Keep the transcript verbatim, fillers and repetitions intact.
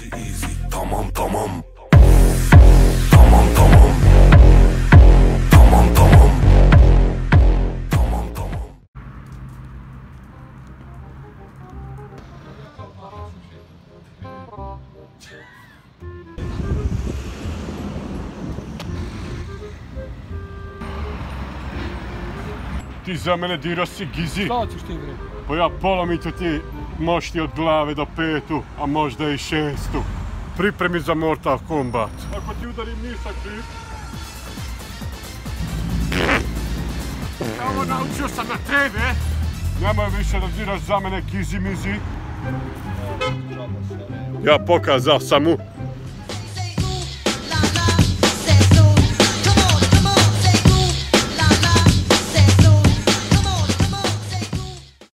easy, easy. Tamam, tamam. Tamam, tamam. Tamam, tamam. Tamam, tamam. Ti za mene dirao si gizi. Šta ćeš ti bre? Pa ja polomitu ti mošti od glave do petu, a možda i šestu. Pripremi za Mortal Kombat. Ako ti udarim nisam kriv. Ovo naučio sam na tebe. Nemoj više da diraš za mene gizi mizi. Ja pokazao sam mu